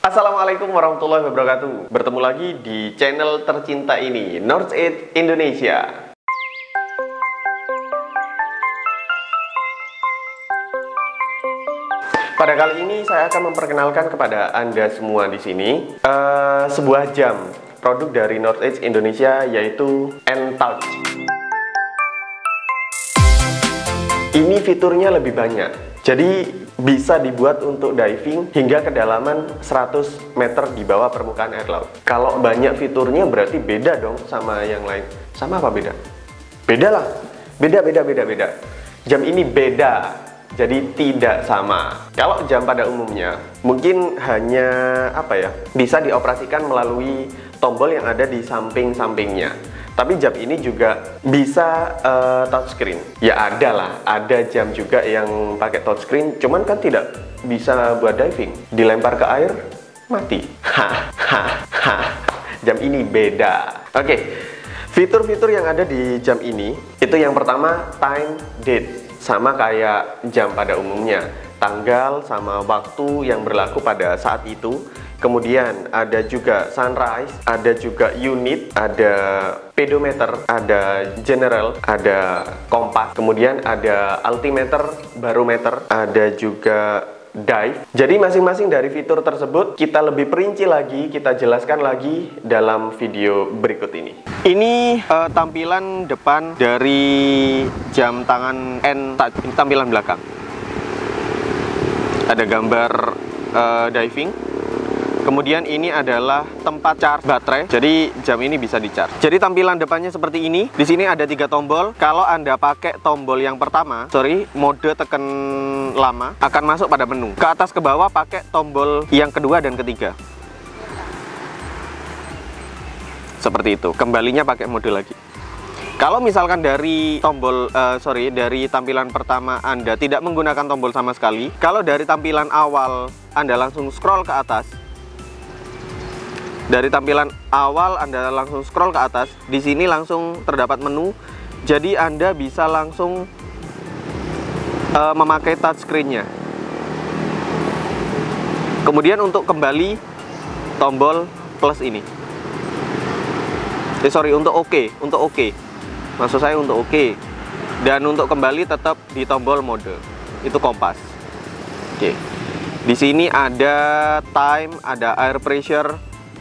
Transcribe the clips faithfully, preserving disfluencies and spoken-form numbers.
Assalamualaikum warahmatullahi wabarakatuh. Bertemu lagi di channel tercinta ini, North-Edge Indonesia. Pada kali ini saya akan memperkenalkan kepada Anda semua di sini uh, sebuah jam produk dari North-Edge Indonesia, yaitu N-Touch. Ini fiturnya lebih banyak. Jadi bisa dibuat untuk diving hingga kedalaman seratus meter di bawah permukaan air laut. Kalau banyak fiturnya berarti beda dong sama yang lain. Sama apa beda? Beda lah. Beda, beda, beda, beda. Jam ini beda. Jadi tidak sama. Kalau jam pada umumnya mungkin hanya apa ya, bisa dioperasikan melalui tombol yang ada di samping-sampingnya. Tapi jam ini juga bisa uh, touchscreen. Ya ada lah, ada jam juga yang pakai touchscreen, cuman kan tidak bisa buat diving. Dilempar ke air, mati. Hahaha. Jam ini beda. Oke, okay. Fitur-fitur yang ada di jam ini, itu yang pertama time date. Sama kayak jam pada umumnya, tanggal sama waktu yang berlaku pada saat itu. Kemudian ada juga sunrise, ada juga unit, ada pedometer, ada general, ada kompas, kemudian ada altimeter, barometer, ada juga dive. Jadi masing-masing dari fitur tersebut kita lebih perinci lagi, kita jelaskan lagi dalam video berikut ini. Ini uh, tampilan depan dari jam tangan N-Touch, ini tampilan belakang. Ada gambar uh, diving. Kemudian ini adalah tempat charge baterai, jadi jam ini bisa di-charge. Jadi tampilan depannya seperti ini. Di sini ada tiga tombol. Kalau Anda pakai tombol yang pertama, sorry, mode tekan lama, akan masuk pada menu. Ke atas ke bawah pakai tombol yang kedua dan ketiga. Seperti itu. Kembalinya pakai mode lagi. Kalau misalkan dari tombol, uh, sorry, dari tampilan pertama Anda tidak menggunakan tombol sama sekali, kalau dari tampilan awal Anda langsung scroll ke atas, dari tampilan awal Anda langsung scroll ke atas, di sini langsung terdapat menu. Jadi Anda bisa langsung uh, memakai touchscreen-nya. Kemudian untuk kembali, tombol plus ini. Eh, sorry, untuk OK, untuk OK. Maksud saya untuk OK. Dan untuk kembali tetap di tombol mode. Itu kompas. Oke. Di sini ada time, ada air pressure,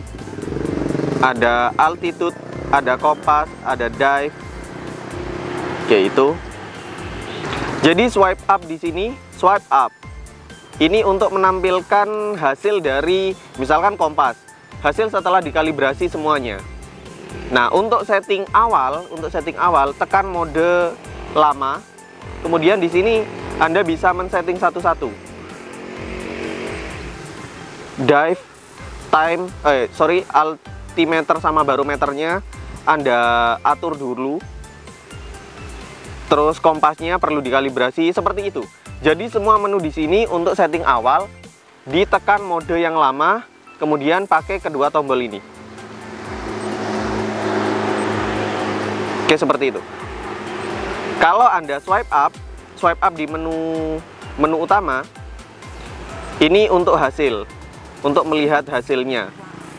ada altitude, ada kompas, ada dive. Oke, itu. Jadi swipe up di sini, swipe up. Ini untuk menampilkan hasil dari misalkan kompas. Hasil setelah dikalibrasi semuanya. Nah, untuk setting awal, untuk setting awal tekan mode lama. Kemudian di sini Anda bisa men-setting satu-satu. Dive, time, eh sorry, altimeter sama barometernya Anda atur dulu. Terus kompasnya perlu dikalibrasi seperti itu. Jadi semua menu di sini untuk setting awal ditekan mode yang lama, kemudian pakai kedua tombol ini. Oke, seperti itu. Kalau Anda swipe up, swipe up di menu menu utama, ini untuk hasil, untuk melihat hasilnya.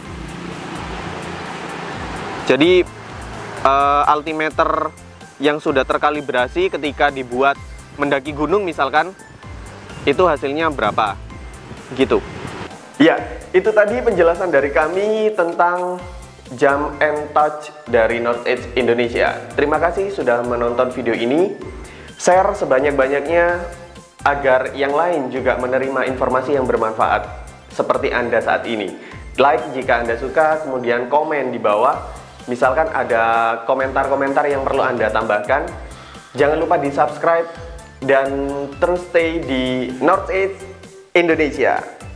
Jadi uh, altimeter yang sudah terkalibrasi ketika dibuat mendaki gunung misalkan, itu hasilnya berapa, gitu. Ya, itu tadi penjelasan dari kami tentang jam N-Touch dari North-Edge Indonesia. Terima kasih sudah menonton video ini. Share sebanyak-banyaknya agar yang lain juga menerima informasi yang bermanfaat seperti Anda saat ini. Like jika Anda suka, kemudian komen di bawah. Misalkan ada komentar-komentar yang perlu Anda tambahkan. Jangan lupa di subscribe dan terus stay di North-Edge Indonesia.